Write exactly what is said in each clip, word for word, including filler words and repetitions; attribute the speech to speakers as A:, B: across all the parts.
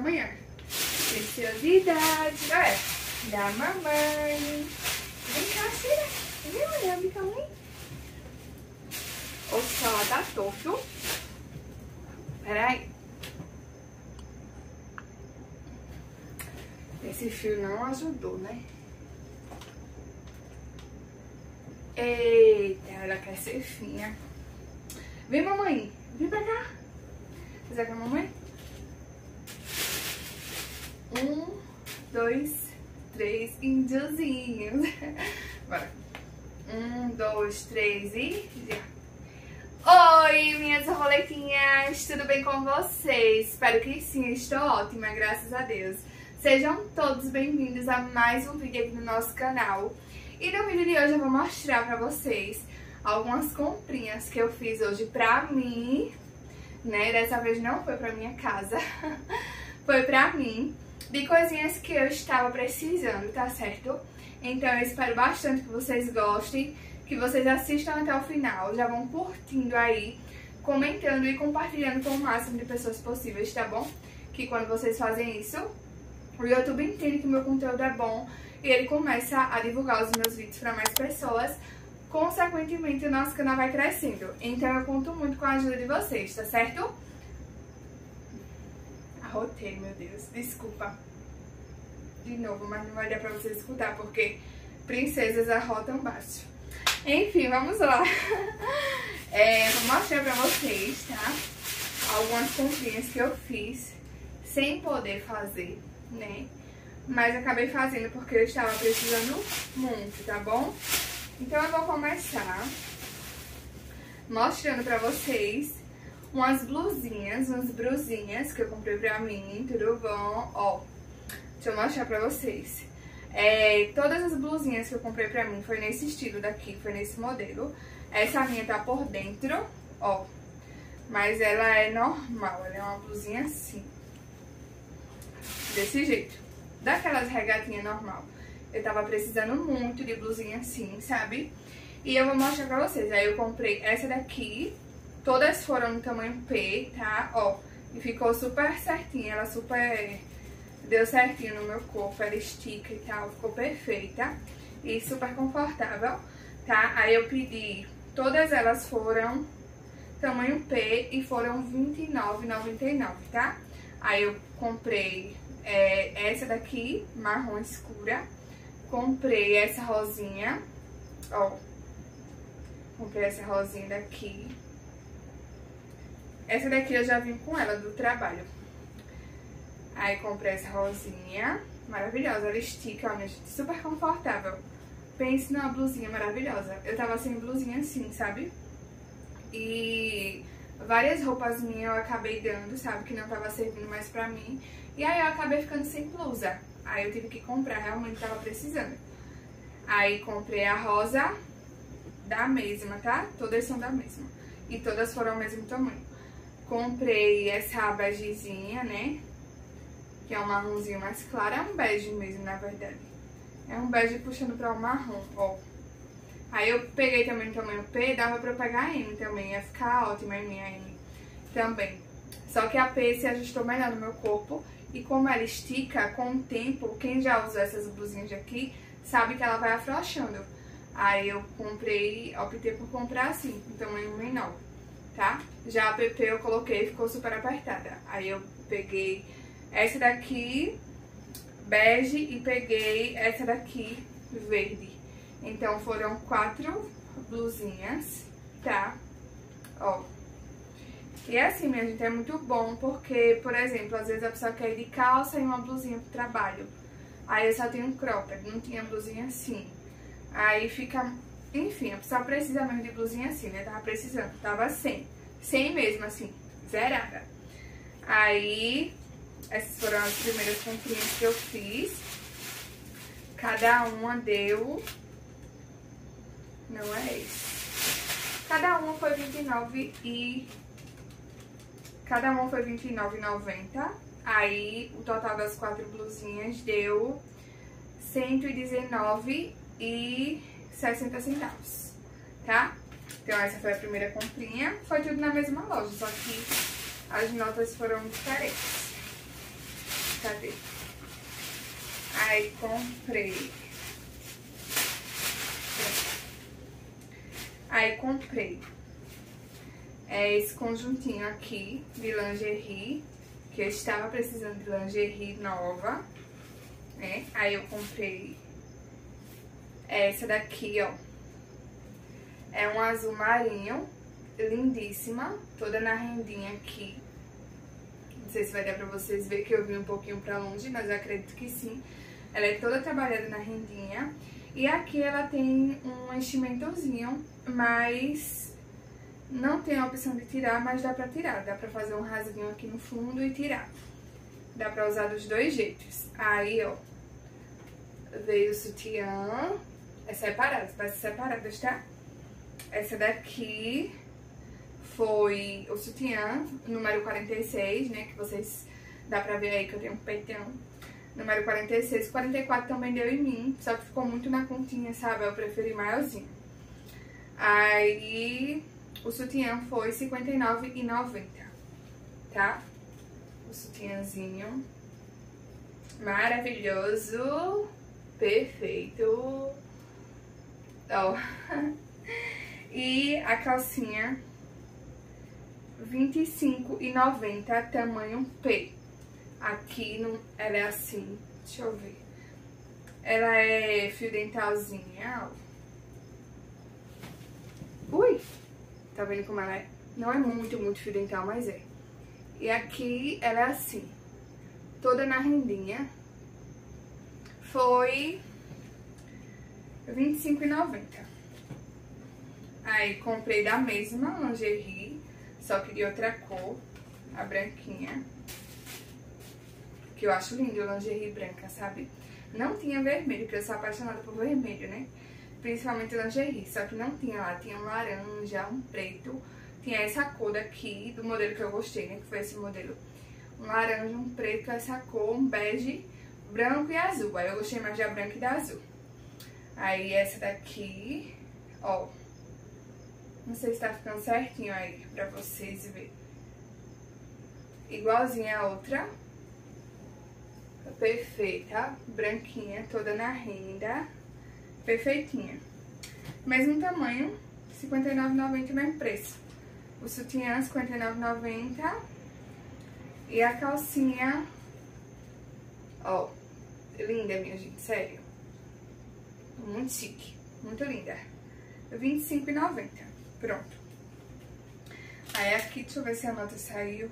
A: manhã. Preciosidade, olha, da mamãe. Vem cá, filha. Vem, olha, vem cá, mãe. O celular tá torto. Peraí. Esse fio não ajudou, né? Eita, ela quer ser fina. Vem, mamãe. Vem pra cá. Fazer com a mamãe? Um, dois, três índiozinhos. Bora. Um, dois, três e... Oi, minhas roletinhas! Tudo bem com vocês? Espero que sim, estou ótima, graças a Deus. Sejam todos bem-vindos a mais um vídeo aqui no nosso canal. E no vídeo de hoje eu vou mostrar pra vocês algumas comprinhas que eu fiz hoje pra mim, né? Dessa vez não foi pra minha casa, foi pra mim, de coisinhas que eu estava precisando, tá certo? Então eu espero bastante que vocês gostem, que vocês assistam até o final, já vão curtindo aí, comentando e compartilhando com o máximo de pessoas possíveis, tá bom? Que quando vocês fazem isso, o YouTube entende que o meu conteúdo é bom e ele começa a divulgar os meus vídeos para mais pessoas. Consequentemente, o nosso canal vai crescendo. Então, eu conto muito com a ajuda de vocês, tá certo? Arrotei, meu Deus. Desculpa. De novo, mas não vai dar pra vocês escutar, porque princesas arrotam baixo. Enfim, vamos lá. É, vou mostrar pra vocês, tá? Algumas comprinhas que eu fiz sem poder fazer, né? Mas acabei fazendo porque eu estava precisando muito, tá bom? Então eu vou começar mostrando pra vocês umas blusinhas, umas brusinhas que eu comprei pra mim, tudo bom? Ó, deixa eu mostrar pra vocês. É, todas as blusinhas que eu comprei pra mim foi nesse estilo daqui, foi nesse modelo. Essa minha tá por dentro, ó, mas ela é normal, ela é uma blusinha assim, desse jeito. Daquelas regatinhas normal. Eu tava precisando muito de blusinha assim, sabe? E eu vou mostrar pra vocês. Aí eu comprei essa daqui. Todas foram no tamanho P, tá? Ó, e ficou super certinha. Ela super deu certinho no meu corpo. Ela estica e tal, ficou perfeita. E super confortável, tá? Aí eu pedi... Todas elas foram tamanho P e foram vinte e nove reais e noventa e nove centavos, tá? Aí eu comprei... É, essa daqui, marrom escura. Comprei essa rosinha, ó. Comprei essa rosinha daqui. Essa daqui eu já vim com ela do trabalho. Aí comprei essa rosinha, maravilhosa. Ela estica, ó, minha gente, super confortável. Pense numa blusinha maravilhosa. Eu tava sem blusinha assim, sabe? E... várias roupas minhas eu acabei dando, sabe? Que não tava servindo mais pra mim. E aí eu acabei ficando sem blusa. Aí eu tive que comprar, realmente tava precisando. Aí comprei a rosa da mesma, tá? Todas são da mesma. E todas foram o mesmo tamanho. Comprei essa begezinha, né? Que é um marronzinho mais claro. É um bege mesmo, na verdade. É um bege puxando pra um marrom, ó. Aí eu peguei também no tamanho P, dava pra eu pegar a M também, ia ficar ótima em minha M também. Só que a P se ajustou melhor no meu corpo e como ela estica, com o tempo, quem já usou essas blusinhas aqui, sabe que ela vai afrouxando. Aí eu comprei, optei por comprar assim, em tamanho menor, tá? Já a P P eu coloquei e ficou super apertada. Aí eu peguei essa daqui, bege, e peguei essa daqui, verde. Então foram quatro blusinhas, tá? Ó. E assim, minha gente, é muito bom porque, por exemplo, às vezes a pessoa quer ir de calça e uma blusinha pro trabalho. Aí eu só tenho um cropped, não tinha blusinha assim. Aí fica... Enfim, a pessoa precisa mesmo de blusinha assim, né? Tava precisando, tava sem. Sem mesmo, assim, zerada. Aí, essas foram as primeiras comprinhas que eu fiz. Cada uma deu... Não é isso. Cada uma foi vinte e nove e... Cada uma foi vinte e nove reais e noventa centavos. Aí, o total das quatro blusinhas deu cento e dezenove reais e sessenta centavos, tá? Então, essa foi a primeira comprinha. Foi tudo na mesma loja, só que as notas foram diferentes. Cadê? Aí comprei. Aí comprei é, esse conjuntinho aqui de lingerie, que eu estava precisando de lingerie nova, né? Aí eu comprei essa daqui, ó. É um azul marinho, lindíssima, toda na rendinha aqui. Não sei se vai dar pra vocês verem que eu vim um pouquinho pra longe, mas eu acredito que sim. Ela é toda trabalhada na rendinha. E aqui ela tem um enchimentozinho, mas não tem a opção de tirar, mas dá pra tirar. Dá pra fazer um rasguinho aqui no fundo e tirar. Dá pra usar dos dois jeitos. Aí, ó, veio o sutiã. É separado, vai ser separadas, tá? Essa daqui foi o sutiã, número quarenta e seis, né? Que vocês... Dá pra ver aí que eu tenho um peitão. Número quarenta e seis, quarenta e quatro também deu em mim, só que ficou muito na continha, sabe? Eu preferi maiorzinho. Aí, o sutiã foi cinquenta e nove reais e noventa centavos, tá? O sutiãzinho. Maravilhoso. Perfeito. Ó. E a calcinha, vinte e cinco reais e noventa centavos, tamanho P. Aqui no, ela é assim, deixa eu ver. Ela é fio dentalzinha, ó. Ui! Tá vendo como ela é? Não é muito, muito fio dental, mas é. E aqui ela é assim, toda na rendinha. Foi vinte e cinco reais e noventa centavos. Aí comprei da mesma lingerie, só que de outra cor, a branquinha. Que eu acho lindo a lingerie branca, sabe? Não tinha vermelho, porque eu sou apaixonada por vermelho, né? Principalmente lingerie, só que não tinha lá. Tinha um laranja, um preto. Tinha essa cor daqui, do modelo que eu gostei, né? Que foi esse modelo. Um laranja, um preto, essa cor, um bege, branco e azul. Aí eu gostei mais da branca e da azul. Aí essa daqui, ó. Não sei se tá ficando certinho aí pra vocês verem. Igualzinha a outra. Perfeita, branquinha, toda na renda, perfeitinha. Mesmo tamanho, cinquenta e nove reais e noventa centavos, mesmo preço. O sutiã, cinquenta e nove reais e noventa centavos. E a calcinha, ó, linda, minha gente, sério. Muito chique, muito linda. vinte e cinco reais e noventa centavos, pronto. Aí aqui, deixa eu ver se a nota saiu.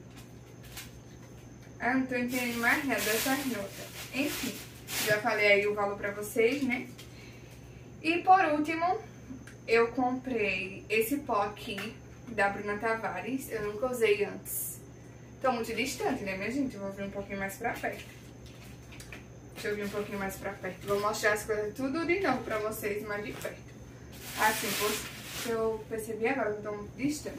A: Ah, não tô entendendo mais nada dessas notas. Enfim, já falei aí o valor pra vocês, né? E por último, eu comprei esse pó aqui da Bruna Tavares. Eu nunca usei antes. Tô muito distante, né, minha gente? Eu vou vir um pouquinho mais pra perto. Deixa eu vir um pouquinho mais pra perto. Vou mostrar as coisas tudo de novo pra vocês, mais de perto. Assim, eu percebi agora que eu tô muito distante.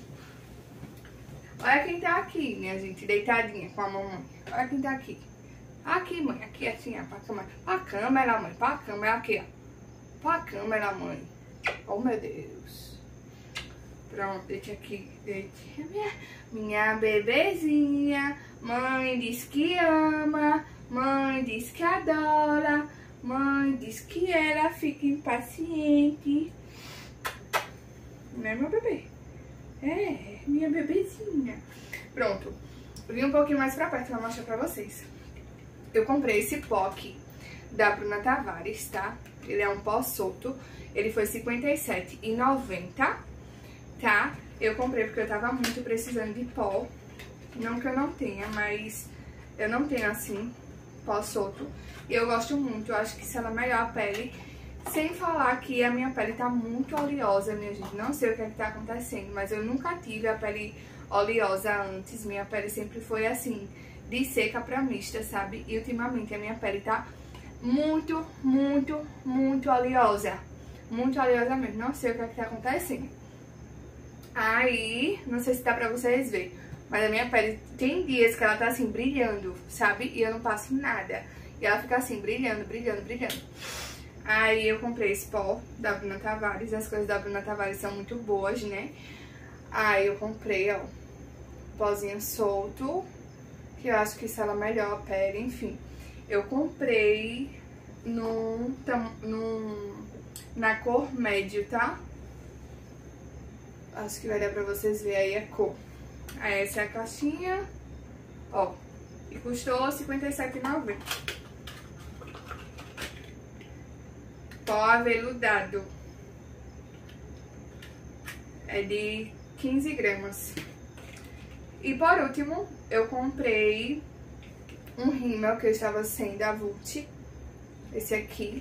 A: Olha quem tá aqui, minha gente, deitadinha com a mamãe. Olha quem tá aqui. Aqui, mãe, aqui assim, ó, pra câmera. Pra câmera, mãe, pra câmera, aqui, ó. Pra câmera, mãe. Oh, meu Deus. Pronto, deite aqui, deite. Minha, minha bebezinha. Mãe diz que ama. Mãe diz que adora. Mãe diz que ela fica impaciente. Não é, meu bebê? É, minha bebezinha. Pronto, vim um pouquinho mais pra perto pra mostrar pra vocês. Eu comprei esse pó aqui da Bruna Tavares, tá? Ele é um pó solto. Ele foi cinquenta e sete reais e noventa centavos, tá? Eu comprei porque eu tava muito precisando de pó. Não que eu não tenha, mas eu não tenho assim, pó solto. E eu gosto muito, eu acho que isso ela melhora a pele. Sem falar que a minha pele tá muito oleosa, minha gente. Não sei o que é que tá acontecendo, mas eu nunca tive a pele oleosa antes. Minha pele sempre foi assim, de seca pra mista, sabe? E ultimamente a minha pele tá muito, muito, muito oleosa. Muito oleosa mesmo. Não sei o que é que tá acontecendo. Aí, não sei se dá pra vocês verem, mas a minha pele tem dias que ela tá assim, brilhando, sabe? E eu não passo nada. E ela fica assim, brilhando, brilhando, brilhando. Aí eu comprei esse pó da Bruna Tavares. As coisas da Bruna Tavares são muito boas, né? Aí eu comprei, ó, pozinho solto. que eu acho que sela melhor a pele, enfim. Eu comprei num, num, na cor médio, tá? Acho que vai dar pra vocês verem aí a cor. Aí essa é a caixinha, ó, e custou cinquenta e sete reais e noventa centavos. Pó aveludado. É de quinze gramas. E por último, eu comprei um rímel que eu estava sem da Vult. Esse aqui.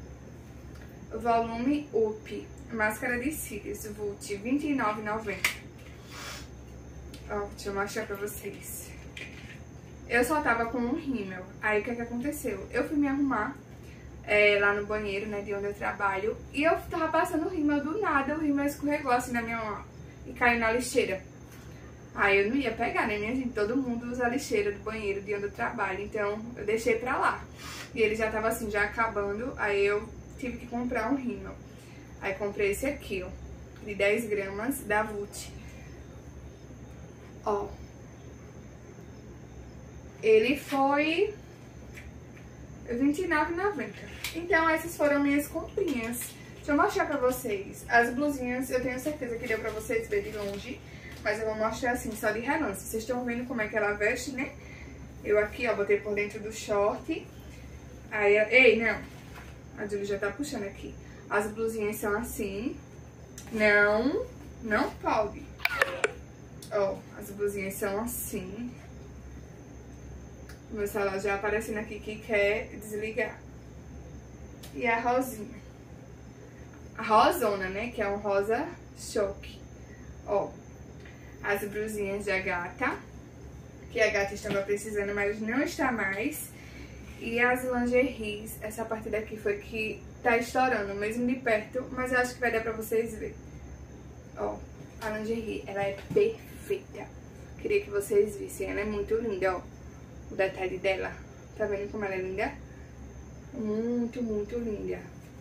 A: Volume Up. Máscara de cílios Vult, vinte e nove reais e noventa centavos. Ó, deixa eu mostrar pra vocês. Eu só tava com um rímel. Aí o que que aconteceu? Eu fui me arrumar é, lá no banheiro, né, de onde eu trabalho. E eu tava passando o rímel do nada. O rímel escorregou assim na minha mão e caiu na lixeira. Aí eu não ia pegar, né, minha gente? Todo mundo usa a lixeira do banheiro de onde eu trabalho. Então eu deixei pra lá. E ele já tava assim, já acabando. Aí eu tive que comprar um rímel. Aí comprei esse aqui, ó, de dez gramas, da Vult. Ó. Ele foi vinte e nove reais e noventa centavos. Então essas foram minhas comprinhas. Deixa eu mostrar pra vocês. As blusinhas, eu tenho certeza que deu pra vocês verem de longe. Mas eu vou mostrar assim, só de relance. Vocês estão vendo como é que ela veste, né? Eu aqui, ó, botei por dentro do short. Aí, ei, não. A Júlia já tá puxando aqui. As blusinhas são assim. Não, não pode. Ó, as blusinhas são assim. O meu celular já aparecendo aqui que quer desligar. E a rosinha. A rosona, né? Que é um rosa choque. Ó, as blusinhas da gata. Que a gata estava precisando, mas não está mais. E as lingeries, essa parte daqui foi que tá estourando, mesmo de perto, mas eu acho que vai dar pra vocês verem. Ó, a lingerie, ela é perfeita. Queria que vocês vissem, ela é muito linda, ó. O detalhe dela, tá vendo como ela é linda? Muito, muito linda.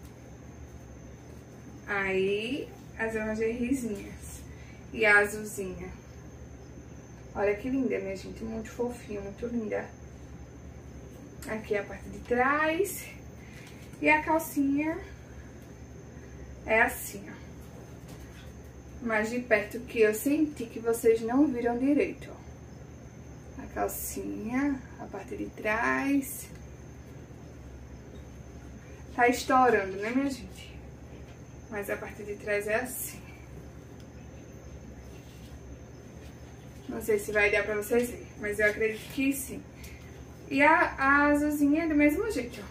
A: Aí, as lingeriezinhas. E a azulzinha. Olha que linda, minha gente, muito fofinha, muito linda. Aqui é a parte de trás. E a calcinha é assim, ó. Mais de perto que eu senti que vocês não viram direito, ó. A calcinha, a parte de trás. Tá estourando, né, minha gente? Mas a parte de trás é assim. Não sei se vai dar pra vocês verem, mas eu acredito que sim. E a, a azulzinha é do mesmo jeito,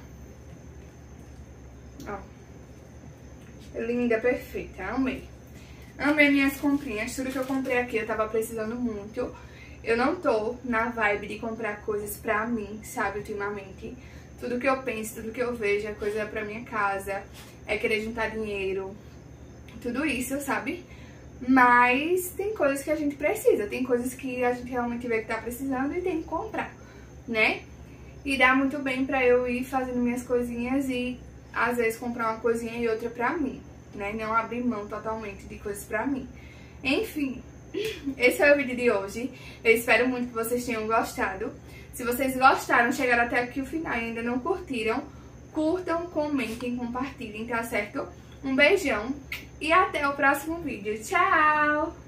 A: ó. Ó. Linda, perfeita, amei. Amei minhas comprinhas, tudo que eu comprei aqui eu tava precisando muito. Eu não tô na vibe de comprar coisas pra mim, sabe, ultimamente. Tudo que eu penso, tudo que eu vejo é coisa pra minha casa, é querer juntar dinheiro, tudo isso, sabe? Mas tem coisas que a gente precisa, tem coisas que a gente realmente vê que tá precisando e tem que comprar, né? E dá muito bem pra eu ir fazendo minhas coisinhas e às vezes comprar uma coisinha e outra pra mim, né? Não abrir mão totalmente de coisas pra mim. Enfim, esse é o vídeo de hoje. Eu espero muito que vocês tenham gostado. Se vocês gostaram, chegaram até aqui o final e ainda não curtiram, curtam, comentem, compartilhem, tá certo? Um beijão e até o próximo vídeo. Tchau!